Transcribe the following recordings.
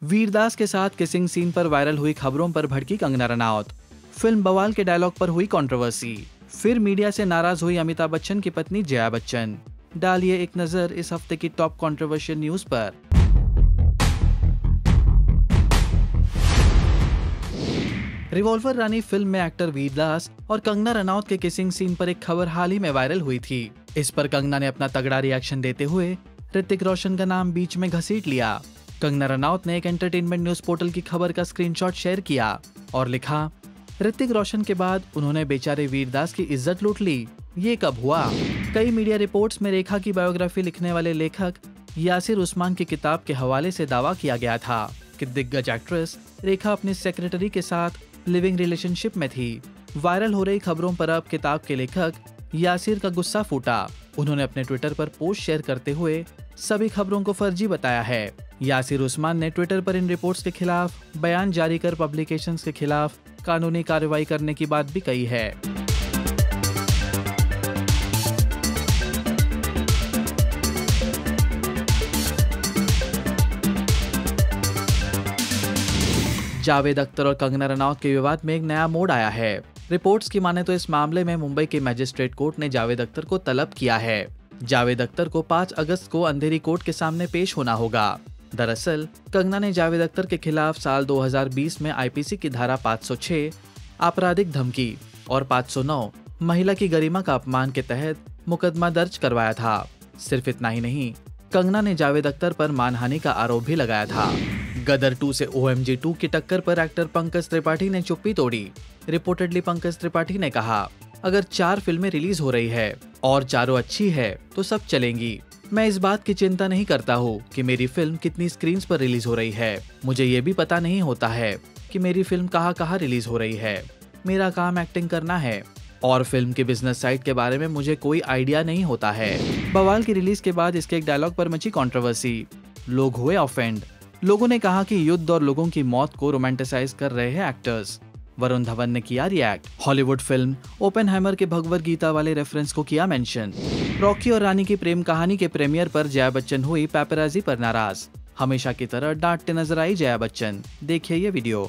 वीरदास के साथ kissing scene पर वायरल हुई खबरों पर भड़की कंगना रनौत। फिल्म बवाल के डायलॉग पर हुई कंट्रोवर्सी। फिर मीडिया से नाराज हुई अमिताभ बच्चन की पत्नी जया बच्चन। डालिए एक नजर इस हफ्ते की टॉप कंट्रोवर्शियल न्यूज पर। रिवॉल्वर रानी फिल्म में एक्टर वीरदास और कंगना रनौत के किसिंग सीन पर एक खबर हाल ही में वायरल हुई थी। इस पर कंगना ने अपना तगड़ा रिएक्शन देते हुए ऋतिक रोशन का नाम बीच में घसीट लिया। कंगना रनौत ने एक एंटरटेनमेंट न्यूज पोर्टल की खबर का स्क्रीनशॉट शेयर किया और लिखा, ऋतिक रोशन के बाद उन्होंने बेचारे वीरदास की इज्जत लूट ली। ये कब हुआ? कई मीडिया रिपोर्ट्स में रेखा की बायोग्राफी लिखने वाले लेखक यासिर उस्मान की किताब के हवाले से दावा किया गया था कि दिग्गज एक्ट्रेस रेखा अपने सेक्रेटरी के साथ लिविंग रिलेशनशिप में थी। वायरल हो रही खबरों पर अब किताब के लेखक यासिर का गुस्सा फूटा। उन्होंने अपने ट्विटर पर पोस्ट शेयर करते हुए सभी खबरों को फर्जी बताया है। यासिर उस्मान ने ट्विटर पर इन रिपोर्ट्स के खिलाफ बयान जारी कर पब्लिकेशंस के खिलाफ कानूनी कार्रवाई करने की बात भी कही है। जावेद अख्तर और कंगना रनौत के विवाद में एक नया मोड़ आया है। रिपोर्ट्स की माने तो इस मामले में मुंबई के मजिस्ट्रेट कोर्ट ने जावेद अख्तर को तलब किया है। जावेद अख्तर को 5 अगस्त को अंधेरी कोर्ट के सामने पेश होना होगा। दरअसल कंगना ने जावेद अख्तर के खिलाफ साल 2020 में आईपीसी की धारा 506 आपराधिक धमकी और 509 महिला की गरिमा का अपमान के तहत मुकदमा दर्ज करवाया था। सिर्फ इतना ही नहीं, कंगना ने जावेद अख्तर पर मानहानि का आरोप भी लगाया था। गदर 2 से OMG 2 की टक्कर पर एक्टर पंकज त्रिपाठी ने चुप्पी तोड़ी। रिपोर्टेडली पंकज त्रिपाठी ने कहा, अगर 4 फिल्में रिलीज हो रही है और चारों अच्छी है तो सब चलेंगी। मैं इस बात की चिंता नहीं करता हूँ कि मेरी फिल्म कितनी स्क्रीन्स पर रिलीज हो रही है। मुझे ये भी पता नहीं होता है कि मेरी फिल्म कहाँ रिलीज हो रही है। मेरा काम एक्टिंग करना है और फिल्म के बिजनेस साइड के बारे में मुझे कोई आइडिया नहीं होता है। बवाल की रिलीज के बाद इसके एक डायलॉग पर मची कंट्रोवर्सी। लोग हुए ऑफेंड। लोगों ने कहा कि युद्ध और लोगों की मौत को रोमांटिसाइज कर रहे हैं एक्टर्स। वरुण धवन ने किया रिएक्ट। हॉलीवुड फिल्म ओपेनहाइमर के भगवद गीता वाले रेफरेंस को किया मेंशन। रॉकी और रानी की प्रेम कहानी के प्रीमियर पर जया बच्चन हुई पैपराजी पर नाराज। हमेशा की तरह डांटते नजर आई जया बच्चन। देखिए ये वीडियो।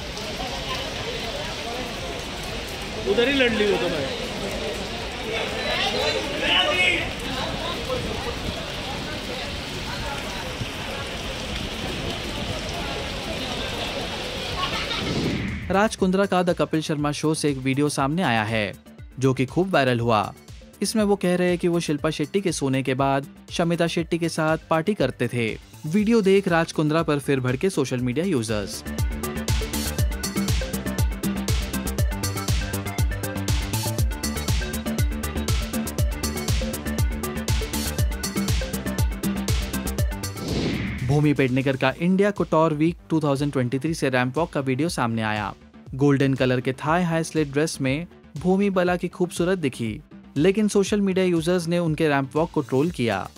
उधर ही लड़ ली हो तो मैं। राज कुंद्रा का द कपिल शर्मा शो से एक वीडियो सामने आया है जो कि खूब वायरल हुआ। इसमें वो कह रहे हैं कि वो शिल्पा शेट्टी के सोने के बाद शमिता शेट्टी के साथ पार्टी करते थे। वीडियो देख राज कुंद्रा पर फिर भड़के social media users. Bhumi Pednekar का इंडिया कोटोर वीक 2023 से रैंप वॉक का वीडियो सामने आया। गोल्डन कलर के थाई हाई स्लिट ड्रेस में भूमि बला की खूबसूरत दिखी, लेकिन सोशल मीडिया यूजर्स ने उनके रैंप वॉक को ट्रोल किया।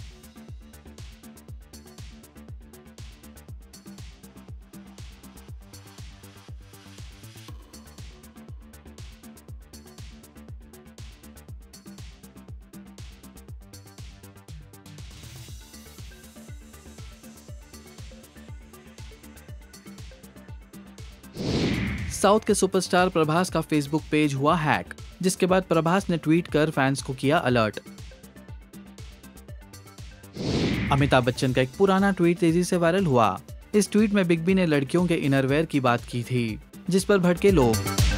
साउथ के सुपरस्टार प्रभास का फेसबुक पेज हुआ हैक, जिसके बाद प्रभास ने ट्वीट कर फैंस को किया अलर्ट। अमिताभ बच्चन का एक पुराना ट्वीट तेजी से वायरल हुआ। इस ट्वीट में बिग बी ने लड़कियों के इनरवेयर की बात की थी, जिस पर भड़के लोग।